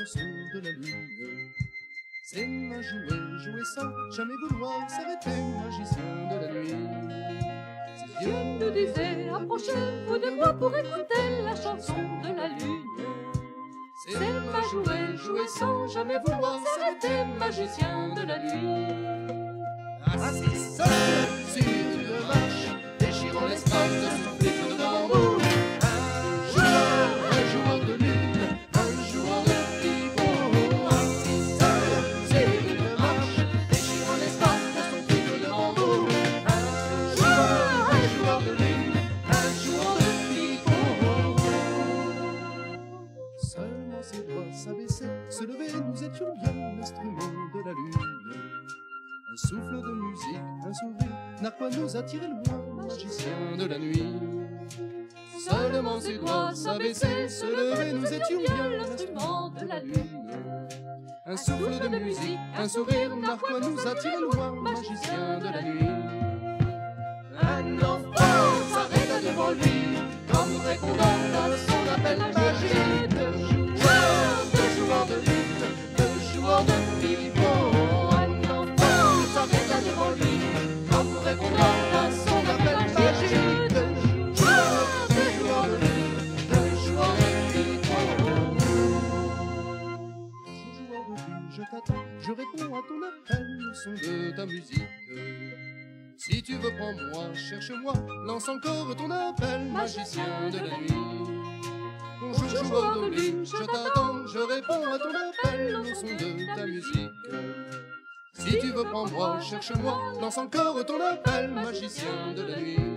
son de la lune. Ses mains jouaient, jouaient sans jamais vouloir s'arrêter, magicien de la nuit. Ses yeux nous disaient, approchez-vous de moi pour écouter la chanson de la lune. ses mains jouaient, jouaient sans jamais vouloir s'arrêter, magicien de la nuit. Assis seul sur une marche, déchirant l'espace de son flic de bambou. Un joueur de lune, un joueur de pivot. Assis seul sur une marche, déchirant l'espace de son flic de bambou. Un joueur de lune, un joueur de pivot. Seulement ses doigts s'abaissaient, se levaient, nous étions bien l'instrument de la lune. Un souffle de musique, un sourire, narquois nous attirait loin, magicien de la nuit. Seulement ses doigts s'abaissaient, se levaient, nous étions bien l'instrument de la lune. Un souffle de musique, un sourire, narquois nous attirait loin, magicien de la nuit. Un enfant s'arrêta devant lui, comme répondant à son appel magique. Deux joueurs de lutte, deux joueurs de pivot. Devant lui, comme répondant à son appel magique. Deux joueurs de lune, deux joueurs de pivot. Joueur de lune, je t'attends, je réponds à ton appel au son de ta musique. Si tu veux, prends-moi, cherche-moi, lance encore ton appel, magicien de la nuit. Bonjour joueur de lune, je t'attends, je réponds à ton appel au son de ta musique. Si tu veux, prends-moi, cherche-moi, lance encore ton appel, magicien de la nuit.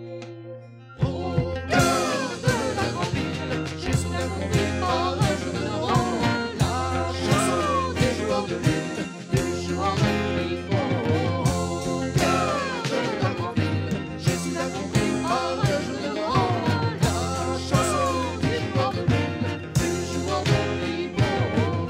Au cœur de la grande ville, j'ai soudain compris par un jeu de rang la chanson des joueurs de lune, des joueurs de pivot. Au cœur de la grande ville, j'ai soudain compris par un jeu de rang la chanson des joueurs de lune, des joueurs de pivot.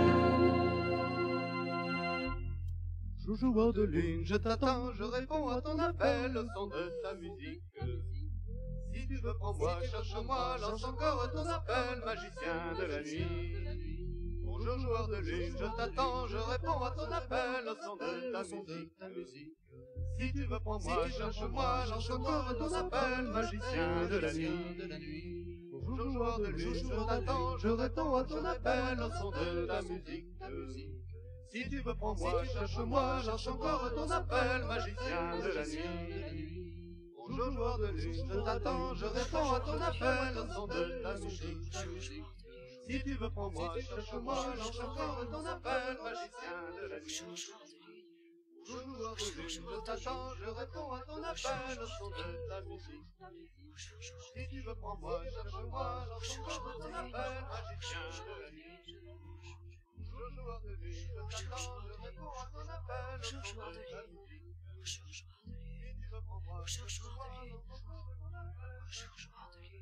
Joueur de lune, je t'attends, je réponds à ton appel au son de ta musique. Si tu veux, prends-moi, cherche-moi, lance encore ton appel, magicien de la nuit. Bonjour joueur de lune, je t'attends, je réponds à ton appel au son de ta musique. Si tu veux, prends-moi, cherche-moi, lance encore ton appel, magicien de la nuit. Bonjour joueur de lune, je t'attends, je réponds à ton appel au son de ta musique. Si tu veux, prends-moi, cherche-moi, lance encore ton appel, magicien de la nuit. Bonjour joueur de lune, je t'attends, je réponds à ton appel au son de ta musique. Si tu veux, prends-moi, cherche-moi, lance encore ton appel, magicien de la nuit. Bonjour joueur de lune, je t'attends, je réponds à ton appel au son de ta musique. Si tu veux, prends-moi, cherche-moi, lance encore ton appel, magicien de la nuit. Joueur de lune, je t'attends, je réponds à ton appel au son de ta musique. Si tu veux, prends-moi, cherche-moi, lance encore ton appel, magicien de la nuit.